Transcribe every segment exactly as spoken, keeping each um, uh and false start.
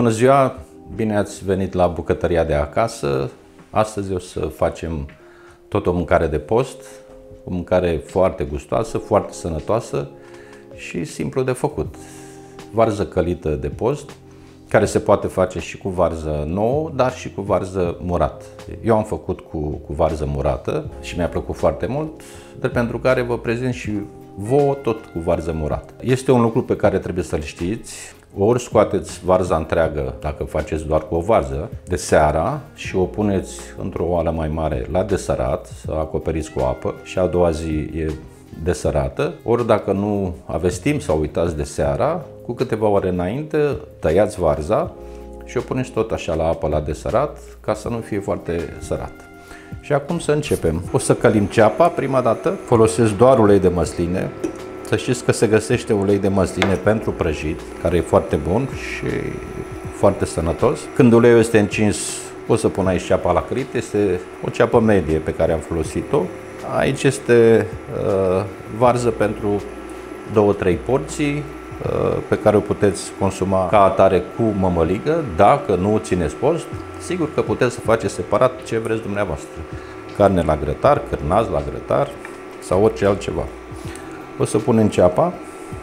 Bună ziua! Bine ați venit la bucătăria de acasă. Astăzi o să facem tot o mâncare de post, o mâncare foarte gustoasă, foarte sănătoasă și simplu de făcut. Varză călită de post, care se poate face și cu varză nouă, dar și cu varză murat. Eu am făcut cu, cu varză murată și mi-a plăcut foarte mult, de pentru care vă prezint și vouă tot cu varză murată. Este un lucru pe care trebuie să-l știți. Ori scoateți varza întreagă, dacă faceți doar cu o varză, de seara și o puneți într-o oală mai mare la desărat, să acoperiți cu apă și a doua zi e desărată. Ori dacă nu aveți timp sau uitați de seara, cu câteva ore înainte tăiați varza și o puneți tot așa la apă la desărat, ca să nu fie foarte sărată. Și acum să începem. O să călim ceapa prima dată, folosesc doar ulei de măsline. Să știți că se găsește ulei de măsline pentru prăjit, care e foarte bun și foarte sănătos. Când uleiul este încins, o să pun aici ceapa la călit. Este o ceapă medie pe care am folosit-o. Aici este uh, varză pentru două trei porții uh, pe care o puteți consuma ca atare cu mămăligă. Dacă nu țineți post, sigur că puteți să faceți separat ce vreți dumneavoastră. Carne la grătar, cârnați la grătar sau orice altceva. O să punem ceapa.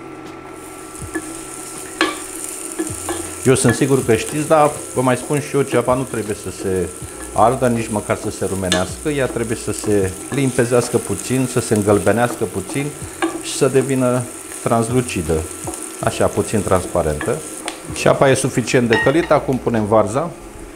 Eu sunt sigur că știți, dar vă mai spun și eu, ceapa nu trebuie să se ardă, nici măcar să se rumenească. Ea trebuie să se limpezească puțin, să se îngălbenească puțin și să devină translucidă, așa puțin transparentă. Ceapa e suficient de călită, acum punem varza.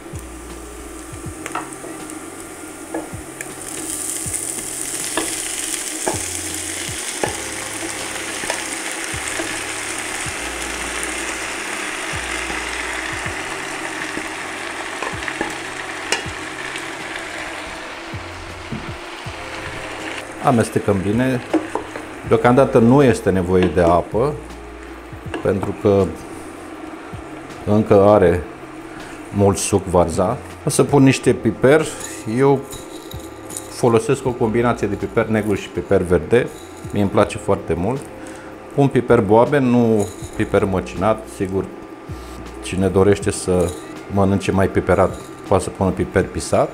Amestecăm bine. Deocamdată nu este nevoie de apă, pentru că încă are mult suc varza. O să pun niște piper. Eu folosesc o combinație de piper negru și piper verde. Mie îmi place foarte mult. Pun piper boabe, nu piper măcinat. Sigur, cine dorește să mănânce mai piperat, poate să pună piper pisat.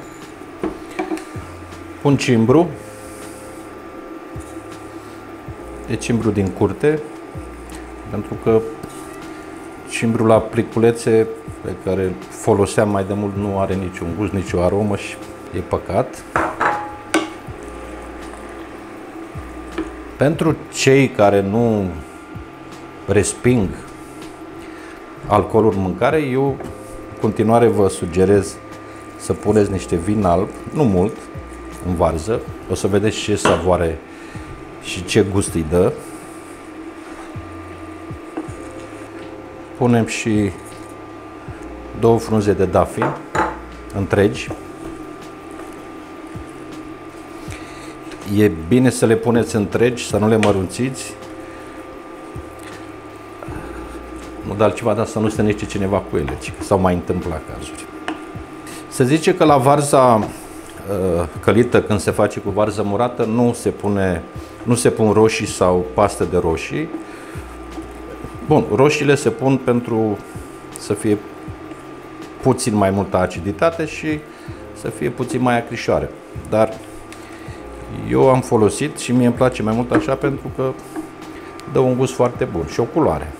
Pun cimbru. E cimbru din curte, pentru că cimbrul la pliculețe pe care foloseam mai de mult nu are niciun gust, nicio aromă și e păcat. Pentru cei care nu resping alcoolul în mâncare, eu în continuare vă sugerez să puneți niște vin alb, nu mult, în varză. O să vedeți ce savoare și ce gust îi dă. Punem și două frunze de dafi întregi. E bine să le puneți întregi, să nu le mărunțiți. Nu de altceva, dar să nu se nece cineva cu ele, ci că s-au mai întâmplat cazuri. Se zice că la varza călită, când se face cu varză murată, nu se pune, nu se pun roșii sau paste de roșii. Bun, roșiile se pun pentru să fie puțin mai multă aciditate și să fie puțin mai acrișoare. Dar eu am folosit și mie îmi place mai mult așa pentru că dă un gust foarte bun și o culoare.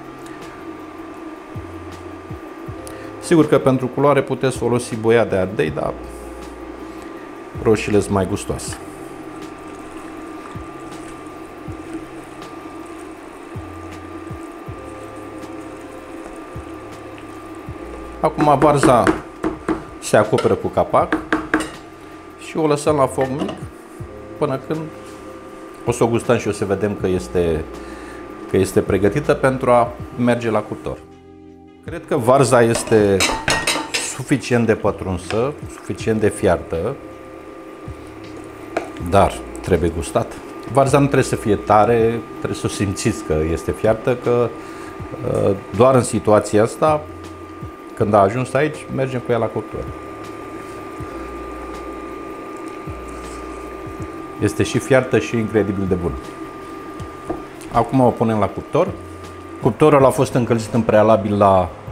Sigur că pentru culoare puteți folosi boia de ardei, dar roșiile sunt mai gustoase. Acum varza se acoperă cu capac și o lăsăm la foc mic până când o să o gustăm și o să vedem că este, că este pregătită pentru a merge la cuptor. Cred că varza este suficient de pătrunsă, suficient de fiartă, dar trebuie gustat. Varza nu trebuie să fie tare, trebuie să o simțiți că este fiartă, că doar în situația asta, când a ajuns aici, mergem cu ea la cuptor. Este și fiartă și incredibil de bună. Acum o punem la cuptor. Cuptorul a fost încălzit în prealabil la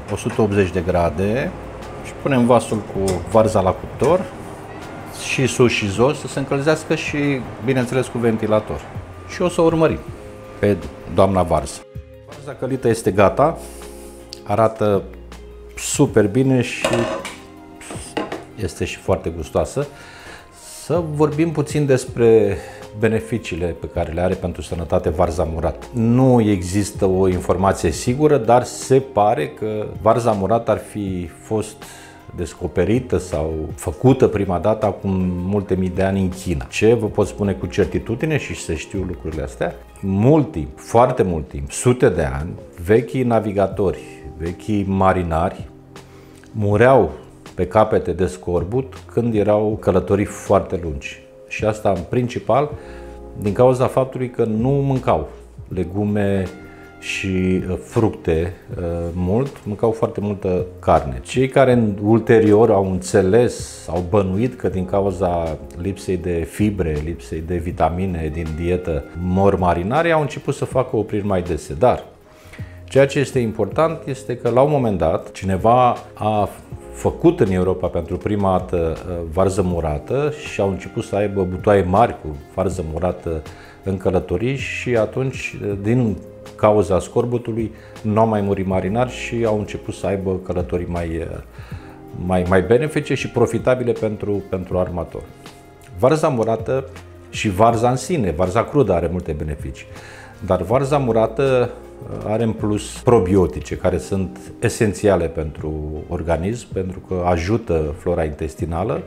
o sută optzeci de grade și punem vasul cu varza la cuptor și sus și jos să se încălzească și, bineînțeles, cu ventilator. Și o să o urmărim pe doamna varză. Varza călită este gata, arată super bine și este și foarte gustoasă. Să vorbim puțin despre beneficiile pe care le are pentru sănătate varza murată. Nu există o informație sigură, dar se pare că varza murată ar fi fost descoperită sau făcută prima dată acum multe mii de ani în China. Ce vă pot spune cu certitudine și să știu lucrurile astea? Mult timp, foarte mult timp, sute de ani, vechii navigatori, vechii marinari mureau pe capete de scorbut când erau călătorii foarte lungi. Și asta în principal din cauza faptului că nu mâncau legume și fructe mult, mâncau foarte multă carne. Cei care ulterior au înțeles, au bănuit că din cauza lipsei de fibre, lipsei de vitamine din dietă mor marinarii, au început să facă opriri mai dese. Dar ceea ce este important este că la un moment dat cineva a făcut în Europa pentru prima dată varză murată și au început să aibă butoaie mari cu varză murată în călătorii și atunci, din cauza scorbutului, nu au mai murit marinari și au început să aibă călătorii mai, mai, mai benefice și profitabile pentru, pentru armatori. Varza murată și varza în sine, varza crudă are multe beneficii, dar varza murată are în plus probiotice care sunt esențiale pentru organism, pentru că ajută flora intestinală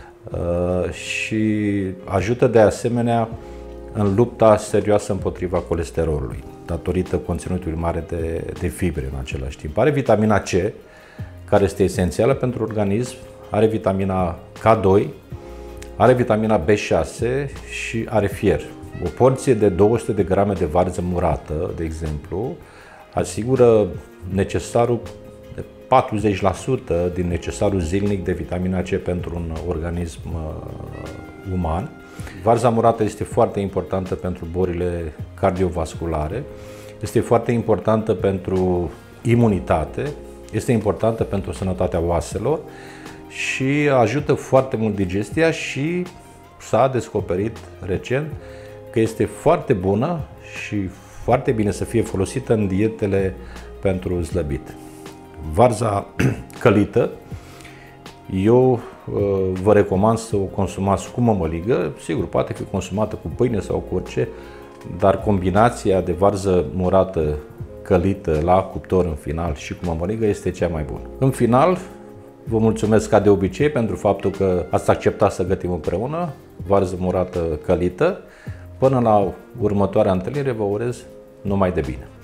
și ajută de asemenea în lupta serioasă împotriva colesterolului, datorită conținutului mare de, de fibre în același timp. Are vitamina C, care este esențială pentru organism, are vitamina K doi, are vitamina B șase și are fier. O porție de două sute de grame de varză murată, de exemplu, asigură necesarul de patruzeci la sută din necesarul zilnic de vitamina C pentru un organism uh, uman. Varza murată este foarte importantă pentru bolile cardiovasculare, este foarte importantă pentru imunitate, este importantă pentru sănătatea oaselor și ajută foarte mult digestia și s-a descoperit recent că este foarte bună și foarte bine să fie folosită în dietele pentru slăbit. Varza călită, eu uh, vă recomand să o consumați cu mămăligă, sigur, poate fi consumată cu pâine sau cu orice, dar combinația de varză murată călită la cuptor în final și cu mămăligă este cea mai bună. În final, vă mulțumesc ca de obicei pentru faptul că ați acceptat să gătim împreună varză murată călită. Până la următoarea întâlnire vă urez numai de bine!